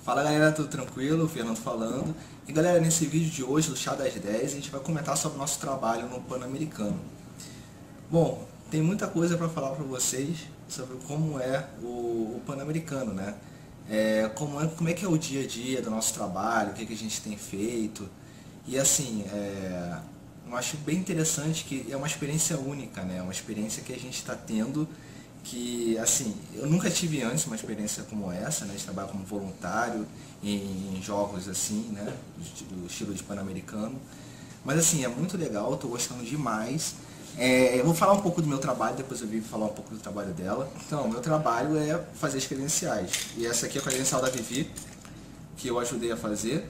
Fala galera, tudo tranquilo? O Fernando falando. E galera, nesse vídeo de hoje do Chá das 10, a gente vai comentar sobre o nosso trabalho no Pan-Americano. Bom, tem muita coisa para falar para vocês sobre como é o Pan-Americano, né? Como é que é o dia a dia do nosso trabalho, o que a gente tem feito. E assim, eu acho bem interessante que é uma experiência única, né? Uma experiência que a gente está tendo que, assim, eu nunca tive antes uma experiência como essa, né, de trabalhar como voluntário em jogos assim, né, do estilo de Pan-Americano. Mas assim, é muito legal, estou gostando demais. Eu vou falar um pouco do meu trabalho, depois eu vim falar um pouco do trabalho dela. Então, meu trabalho é fazer as credenciais. E essa aqui é a credencial da Vivi, que eu ajudei a fazer.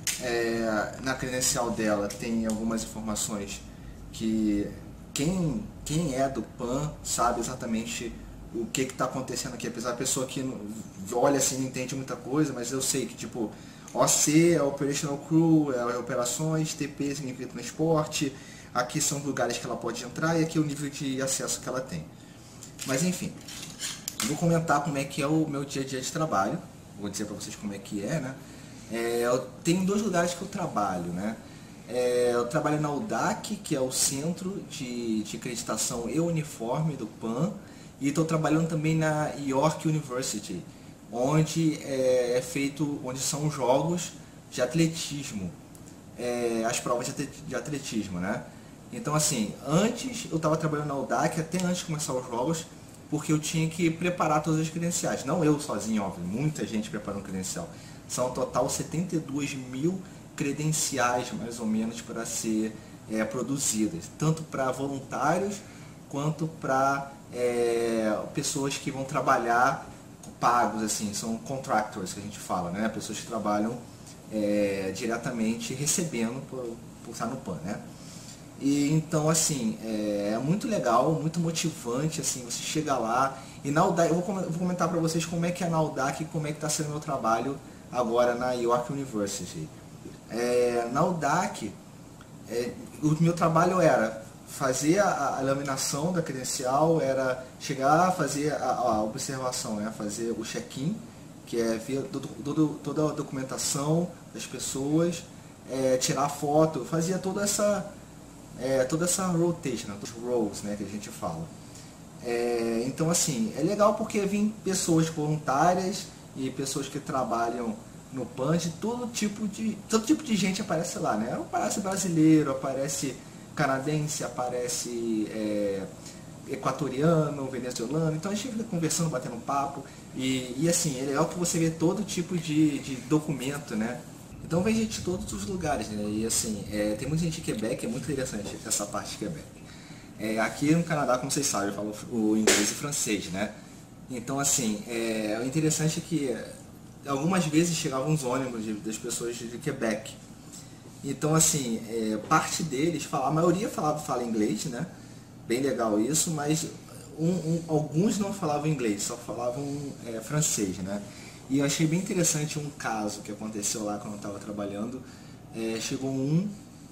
Na credencial dela tem algumas informações que quem é do PAN sabe exatamente o que está acontecendo aqui. Apesar da pessoa que olha assim não entende muita coisa, mas eu sei que tipo OC é Operational Crew, é operações, TP significa transporte, aqui são os lugares que ela pode entrar e aqui é o nível de acesso que ela tem. Mas enfim, vou comentar como é que é o meu dia a dia de trabalho, vou dizer para vocês como é que é, né? Eu tenho dois lugares que eu trabalho, né? Eu trabalho na UDAC, que é o Centro de Acreditação e Uniforme do PAN, e estou trabalhando também na York University, onde onde são jogos de atletismo, as provas de atletismo, né? Então assim, antes eu estava trabalhando na UDAC, até antes de começar os jogos, porque eu tinha que preparar todas as credenciais. Não eu sozinho, óbvio, muita gente preparando credencial. São um total 72 mil credenciais, mais ou menos, para ser produzidas. Tanto para voluntários, quanto para pessoas que vão trabalhar pagos, assim, são contractors que a gente fala, né? Pessoas que trabalham diretamente recebendo por estar no PAN, né? E então assim, é muito legal, muito motivante, assim, você chega lá e na UDAC, eu vou comentar para vocês como é que é na UDAC e como é que está sendo o meu trabalho agora na York University. Na UDAC, o meu trabalho era fazer a laminação da credencial, era chegar, fazer a observação, né, fazer o check-in, que é ver toda a documentação das pessoas, tirar foto, fazia toda essa rotation, os roles, né, que a gente fala. Então assim, é legal porque vêm pessoas voluntárias e pessoas que trabalham no PAN, de todo tipo de gente aparece lá, né? Aparece brasileiro, aparece canadense, aparece equatoriano, venezuelano, então a gente fica conversando, batendo papo, e assim, é legal que você vê todo tipo de documento, né? Então vem gente de todos os lugares, né? E assim, tem muita gente de Quebec, é muito interessante essa parte de Quebec. Aqui no Canadá, como vocês sabem, eu falo o inglês e francês, né? Então assim, o interessante é que algumas vezes chegavam os ônibus das pessoas de Quebec. Então assim, parte deles a maioria fala inglês, né? Bem legal isso, mas alguns não falavam inglês, só falavam francês, né? E eu achei bem interessante um caso que aconteceu lá quando eu estava trabalhando. Chegou um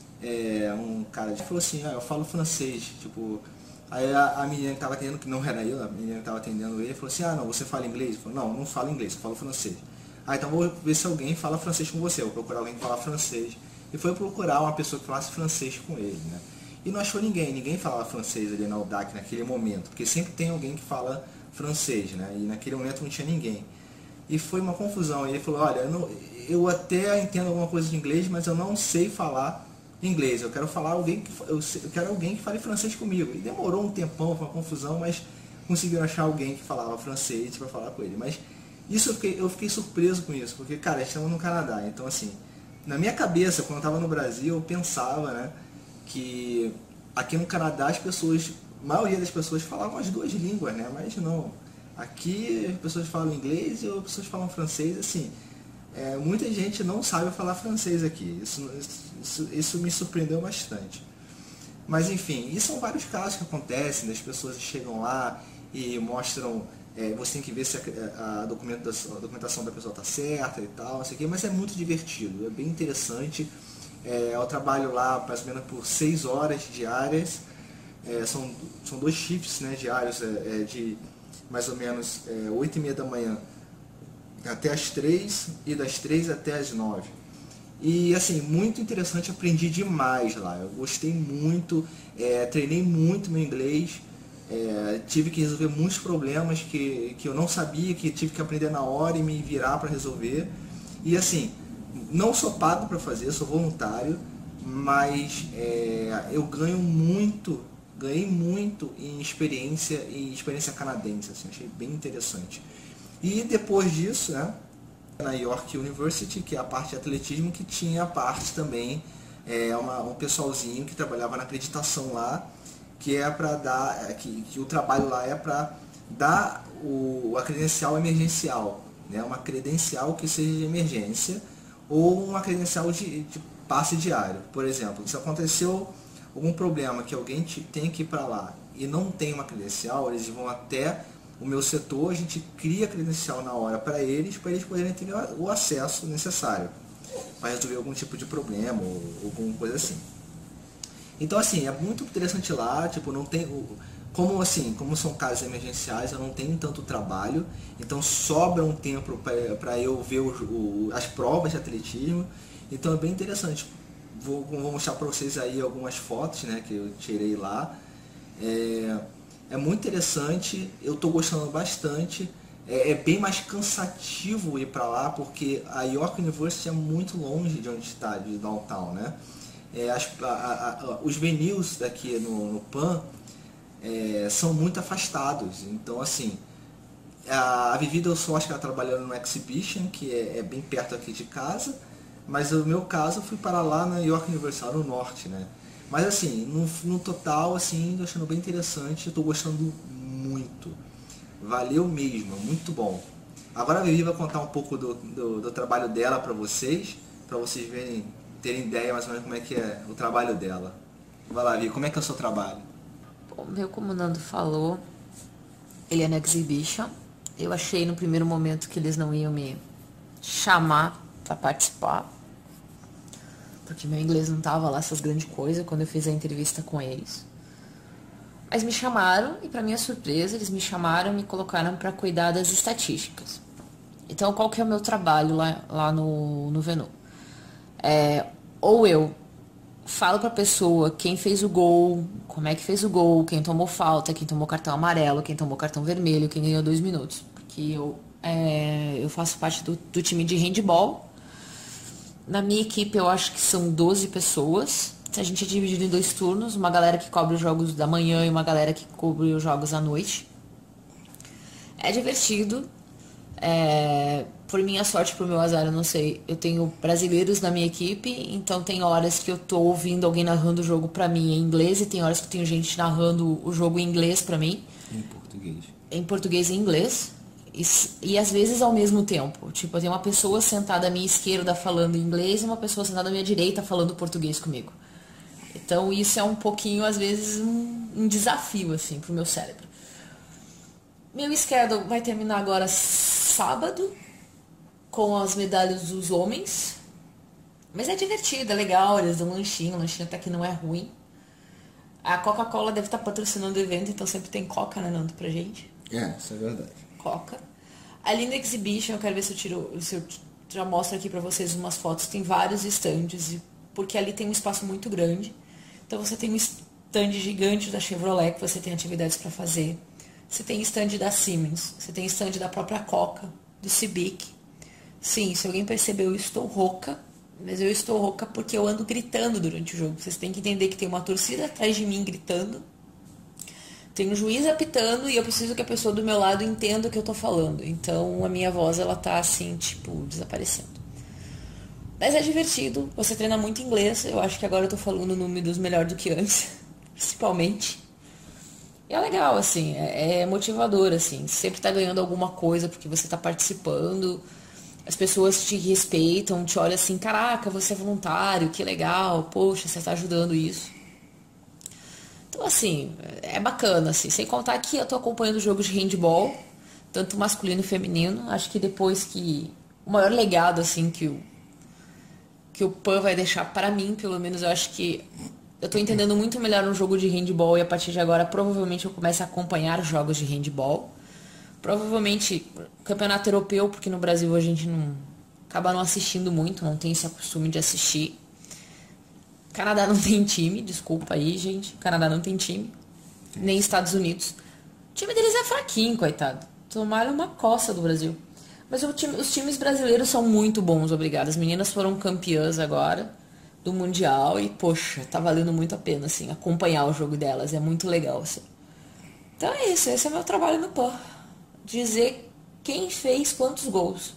cara que falou assim, eu falo francês, tipo, aí a menina que estava atendendo, que não era eu, a menina que estava atendendo ele, falou assim, não, você fala inglês? Eu falei, não falo inglês, eu falo francês. Então vou ver se alguém fala francês com você, vou procurar alguém que fala francês. E foi procurar uma pessoa que falasse francês com ele, né? E não achou ninguém falava francês ali na UDAC naquele momento, porque sempre tem alguém que fala francês, né? E naquele momento não tinha ninguém. E foi uma confusão. Ele falou, olha, eu até entendo alguma coisa de inglês, mas eu não sei falar inglês. Eu quero falar eu quero alguém que fale francês comigo. E demorou um tempão, foi uma confusão, mas conseguiram achar alguém que falava francês para falar com ele. Mas isso eu fiquei surpreso com isso, porque, cara, estamos no Canadá. Então, assim, na minha cabeça, quando eu estava no Brasil, eu pensava, né, que aqui no Canadá a maioria das pessoas falavam as duas línguas, né? Mas não. Aqui as pessoas falam inglês e as pessoas falam francês, assim. Muita gente não sabe falar francês aqui. Isso me surpreendeu bastante. Mas enfim, e são vários casos que acontecem, as pessoas chegam lá e mostram, você tem que ver se a documentação da pessoa está certa e tal, não sei o quê, mas é muito divertido, é bem interessante. Eu trabalho lá mais ou menos por 6 horas diárias, são 2 shifts, né, diários, de mais ou menos 8h30 da manhã até as 3 e das 3 até as 9. E assim, muito interessante, aprendi demais lá. Eu gostei muito, treinei muito meu inglês, tive que resolver muitos problemas que eu não sabia, que tive que aprender na hora e me virar para resolver. E assim, não sou pago para fazer, sou voluntário, mas eu ganhei muito em experiência canadense, assim, achei bem interessante. E depois disso, né, na York University, que é a parte de atletismo, que tinha a parte também, um pessoalzinho que trabalhava na acreditação lá, que é para dar, que o trabalho lá é para dar a credencial emergencial, né, uma credencial que seja de emergência, ou uma credencial de passe diário. Por exemplo, se aconteceu algum problema que alguém tem que ir para lá e não tem uma credencial, eles vão até o meu setor, a gente cria a credencial na hora para eles poderem ter o acesso necessário para resolver algum tipo de problema ou alguma coisa assim. Então assim, é muito interessante lá, tipo, não tem como são casos emergenciais, eu não tenho tanto trabalho, então sobra um tempo para eu ver as provas de atletismo, então é bem interessante. Vou mostrar para vocês aí algumas fotos, né, que eu tirei lá. É muito interessante, eu estou gostando bastante. É bem mais cansativo ir para lá, porque a York University é muito longe de onde está, de downtown, né? Os venues daqui no PAN são muito afastados, então assim, a Vivi eu só acho que ela trabalhando no Exhibition, que é bem perto aqui de casa, mas no meu caso eu fui para lá na York University, no norte, né? Mas assim, no total, assim, tô achando bem interessante, estou gostando muito. Valeu mesmo, muito bom. Agora a Vivi vai contar um pouco do trabalho dela para vocês terem ideia mais ou menos como é que é o trabalho dela. Vai lá, Vivi, como é que é o seu trabalho? Bom, como o Nando falou, ele é no Exhibition. Eu achei no primeiro momento que eles não iam me chamar para participar, porque meu inglês não tava lá essas grandes coisas quando eu fiz a entrevista com eles. Mas me chamaram e, para minha surpresa, eles me chamaram e me colocaram para cuidar das estatísticas. Então, qual que é o meu trabalho lá no Venu? Ou eu falo para a pessoa quem fez o gol, como é que fez o gol, quem tomou falta, quem tomou cartão amarelo, quem tomou cartão vermelho, quem ganhou 2 minutos. Porque eu faço parte do time de handball. Na minha equipe eu acho que são 12 pessoas. A gente é dividido em 2 turnos, uma galera que cobre os jogos da manhã e uma galera que cobre os jogos à noite. É divertido. Por minha sorte, por meu azar, eu não sei. Eu tenho brasileiros na minha equipe, então tem horas que eu tô ouvindo alguém narrando o jogo pra mim em inglês e tem horas que eu tenho gente narrando o jogo em inglês pra mim. Em português. Em português e inglês. E às vezes ao mesmo tempo. Tipo, eu tenho uma pessoa sentada à minha esquerda falando inglês e uma pessoa sentada à minha direita falando português comigo. Então isso é um pouquinho, às vezes, um desafio, assim, pro meu cérebro. Meu esquerdo vai terminar agora sábado, com as medalhas dos homens. Mas é divertido, é legal, eles dão um lanchinho até que não é ruim. A Coca-Cola deve estar patrocinando o evento, então sempre tem Coca, né, Nando, pra gente. Isso é verdade. Coca. Ali no Exhibition, eu quero ver se eu já mostro aqui pra vocês umas fotos. Tem vários estandes, porque ali tem um espaço muito grande. Então você tem um stand gigante da Chevrolet, que você tem atividades para fazer. Você tem stand da Siemens, você tem stand da própria Coca, do Cibic. Sim, se alguém percebeu, eu estou rouca, mas eu estou rouca porque eu ando gritando durante o jogo. Vocês têm que entender que tem uma torcida atrás de mim gritando, tem um juiz apitando e eu preciso que a pessoa do meu lado entenda o que eu tô falando. Então a minha voz, ela tá assim, tipo, desaparecendo. Mas é divertido, você treina muito inglês. Eu acho que agora eu tô falando números melhor do que antes, principalmente. E é legal, assim, é motivador, assim. Sempre tá ganhando alguma coisa porque você tá participando. As pessoas te respeitam, te olham assim, caraca, você é voluntário, que legal, poxa, você tá ajudando isso. Então, assim, é bacana, assim. Sem contar que eu tô acompanhando jogos de handball, tanto masculino e feminino. Acho que depois que... O maior legado, assim, que o PAN vai deixar para mim, pelo menos, eu acho que eu tô entendendo muito melhor um jogo de handball e a partir de agora provavelmente eu começo a acompanhar jogos de handball. Provavelmente campeonato europeu, porque no Brasil a gente não acaba não assistindo muito, não tem esse costume de assistir. Canadá não tem time, desculpa aí, gente. Canadá não tem time. Nem Estados Unidos. O time deles é fraquinho, coitado. Tomaram uma coça do Brasil. Mas os times brasileiros são muito bons, obrigado. As meninas foram campeãs agora do Mundial e, poxa, tá valendo muito a pena, assim, acompanhar o jogo delas. É muito legal, assim. Então é isso, esse é o meu trabalho no PAN. Dizer quem fez quantos gols.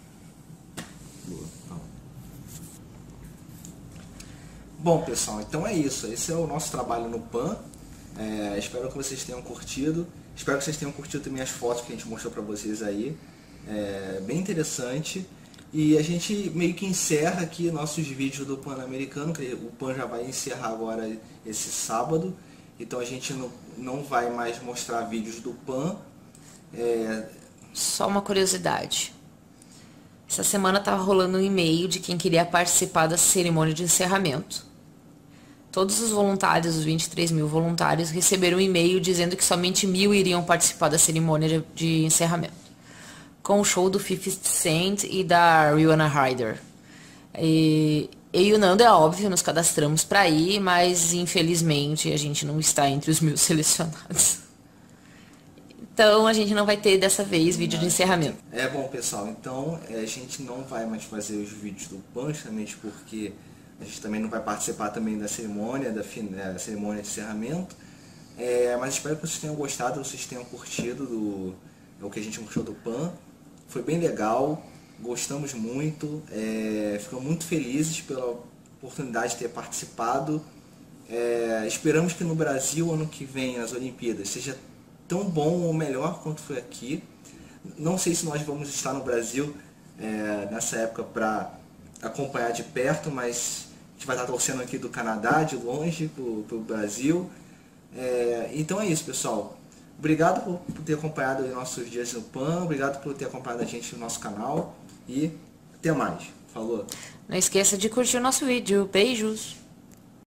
Bom, pessoal, então é isso. Esse é o nosso trabalho no PAN. Espero que vocês tenham curtido. Espero que vocês tenham curtido também as fotos que a gente mostrou para vocês aí. Bem interessante. E a gente meio que encerra aqui nossos vídeos do Pan-Americano, que o PAN já vai encerrar agora esse sábado. Então a gente não vai mais mostrar vídeos do PAN. Só uma curiosidade. Essa semana estava rolando um e-mail de quem queria participar da cerimônia de encerramento. Todos os voluntários, os 23 mil voluntários, receberam um e-mail dizendo que somente 1.000 iriam participar da cerimônia de encerramento, com o show do 50 Cent e da Rihanna Ryder. Eu e o Nando, é óbvio, nos cadastramos para ir, mas infelizmente a gente não está entre os 1.000 selecionados. Então a gente não vai ter dessa vez vídeo de encerramento. Bom, pessoal, então a gente não vai mais fazer os vídeos do PAN, justamente porque a gente também não vai participar também da cerimônia, da cerimônia de encerramento. Mas espero que vocês tenham gostado, vocês tenham curtido o que a gente mostrou do PAN. Foi bem legal, gostamos muito, ficamos muito felizes pela oportunidade de ter participado. Esperamos que no Brasil, ano que vem, nas Olimpíadas, seja tão bom ou melhor quanto foi aqui. Não sei se nós vamos estar no Brasil nessa época para acompanhar de perto, mas a gente vai estar torcendo aqui do Canadá, de longe, para o Brasil. Então é isso, pessoal. Obrigado por ter acompanhado os nossos dias no PAN, obrigado por ter acompanhado a gente no nosso canal e até mais. Falou! Não esqueça de curtir o nosso vídeo. Beijos!